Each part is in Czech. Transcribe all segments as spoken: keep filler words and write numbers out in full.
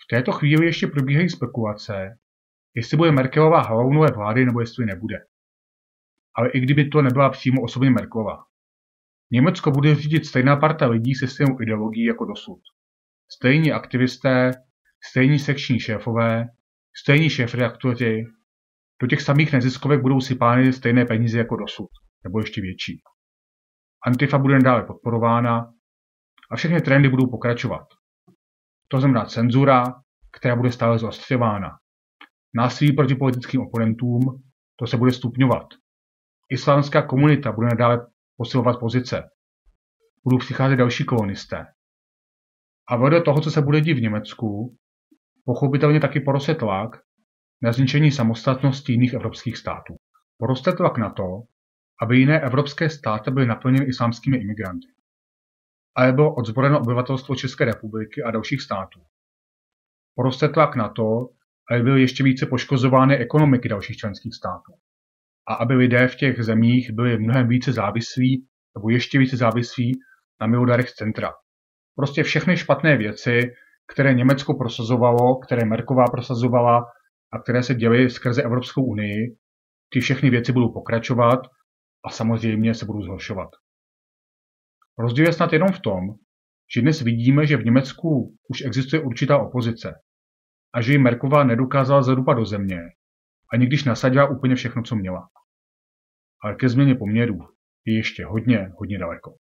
této chvíli ještě probíhají spekulace, jestli bude Merkelová hlavou nové vlády nebo jestli nebude. Ale i kdyby to nebyla přímo osobně Merkelová. Německo bude řídit stejná parta lidí se stejnou ideologií jako dosud. Stejní aktivisté, stejní sekční šéfové, stejní šéfredaktoři, do těch samých neziskovek budou sypány stejné peníze jako dosud, nebo ještě větší. Antifa bude nadále podporována a všechny trendy budou pokračovat. To znamená cenzura, která bude stále zaostřována. Násilí proti politickým oponentům, to se bude stupňovat. Islámská komunita bude nadále posilovat pozice. Budou přicházet další kolonisté. A vedle toho, co se bude dít v Německu, pochopitelně taky poroste tlak na zničení samostatnosti jiných evropských států. Poroste tlak na to, aby jiné evropské státy byly naplněny islámskými imigranty. A bylo odzbrojeno obyvatelstvo České republiky a dalších států. Poroste tlak na to, aby byly ještě více poškozovány ekonomiky dalších členských států. A aby lidé v těch zemích byli mnohem více závislí, nebo ještě více závislí na milodarech z centra. Prostě všechny špatné věci, které Německo prosazovalo, které Merkelová prosazovala a které se děly skrze Evropskou unii, ty všechny věci budou pokračovat a samozřejmě se budou zhoršovat. Rozdíl je snad jenom v tom, že dnes vidíme, že v Německu už existuje určitá opozice a že ji Merkelová nedokázala zadupat do země, ani když nasadila úplně všechno, co měla. Ale ke změně poměrů je ještě hodně, hodně daleko.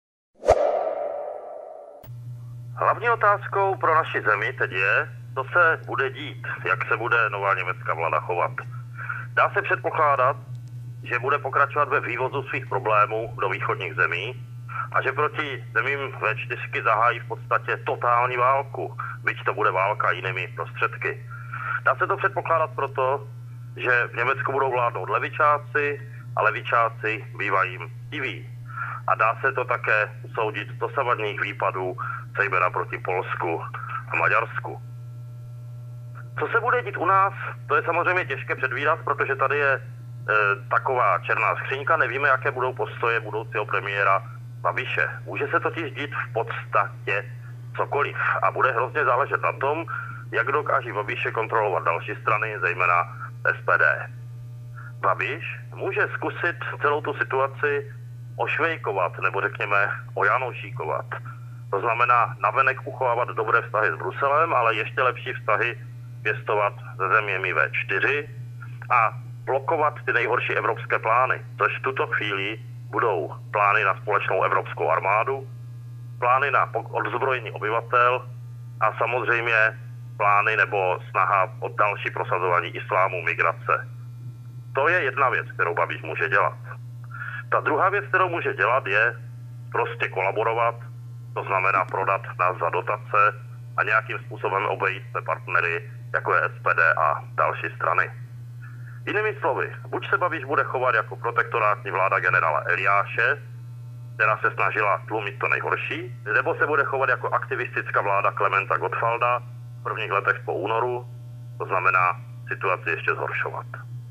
Hlavní otázkou pro naši zemi teď je, co se bude dít, jak se bude nová německá vláda chovat. Dá se předpokládat, že bude pokračovat ve vývozu svých problémů do východních zemí a že proti zemím vé čtyřky zahájí v podstatě totální válku, byť to bude válka jinými prostředky. Dá se to předpokládat proto, že v Německu budou vládnout levičáci a levičáci bývají mstiví. A dá se to také usoudit z dosavadních výpadů, zejména proti Polsku a Maďarsku. Co se bude dít u nás, to je samozřejmě těžké předvídat, protože tady je e, taková černá skřínka, nevíme, jaké budou postoje budoucího premiéra Babiše. Může se totiž dít v podstatě cokoliv a bude hrozně záležet na tom, jak dokáží Babiše kontrolovat další strany, zejména S P D. Babiš může zkusit celou tu situaci ošvejkovat, nebo řekněme ojanošíkovat. To znamená navenek uchovávat dobré vztahy s Bruselem, ale ještě lepší vztahy pěstovat se zeměmi V čtyři a blokovat ty nejhorší evropské plány, což v tuto chvíli budou plány na společnou evropskou armádu, plány na odzbrojení obyvatel a samozřejmě plány nebo snaha o další prosazování islámu, migrace. To je jedna věc, kterou Babiš může dělat. Ta druhá věc, kterou může dělat, je prostě kolaborovat, to znamená prodat nás za dotace a nějakým způsobem obejít se partnery, jako je S P D a další strany. Jinými slovy, buď se Babiš bude chovat jako protektorátní vláda generála Eliáše, která se snažila tlumit to nejhorší, nebo se bude chovat jako aktivistická vláda Klementa Gottwalda v prvních letech po únoru, to znamená situaci ještě zhoršovat.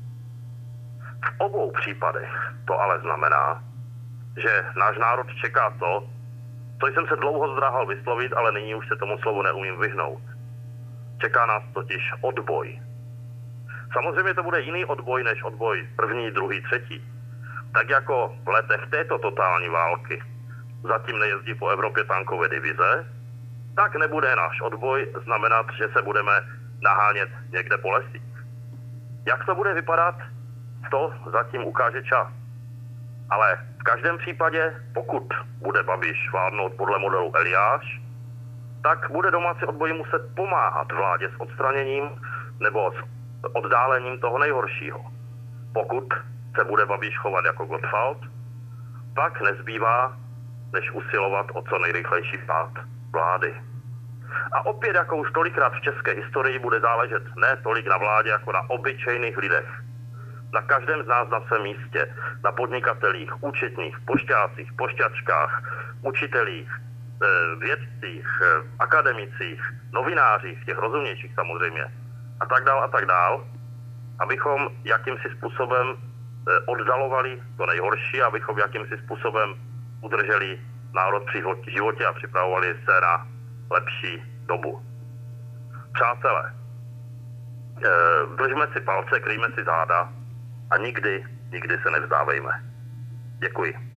V obou případech to ale znamená, že náš národ čeká to, co jsem se dlouho zdráhal vyslovit, ale nyní už se tomu slovu neumím vyhnout. Čeká nás totiž odboj. Samozřejmě to bude jiný odboj než odboj první, druhý, třetí. Tak jako v letech této totální války zatím nejezdí po Evropě tankové divize, tak nebude náš odboj znamenat, že se budeme nahánět někde po lesích. Jak to bude vypadat, to zatím ukáže čas. Ale v každém případě, pokud bude Babiš vládnout podle modelu Eliáš, tak bude domácí odboj muset pomáhat vládě s odstraněním nebo s oddálením toho nejhoršího. Pokud se bude Babiš chovat jako Gottwald, pak nezbývá, než usilovat o co nejrychlejší pád vlády. A opět, jako už tolikrát v české historii, bude záležet ne tolik na vládě, jako na obyčejných lidech. Na každém z nás na svém místě, na podnikatelích, účetních, pošťácích, pošťačkách, učitelích, vědcích, akademicích, novinářích, těch rozumnějších samozřejmě, a tak dál a tak dál, abychom jakýmsi způsobem oddalovali to nejhorší, abychom jakýmsi způsobem udrželi národ při životě a připravovali se na lepší dobu. Přátelé, držme si palce, kryjme si záda a nikdy, nikdy se nevzdávejme. Děkuji.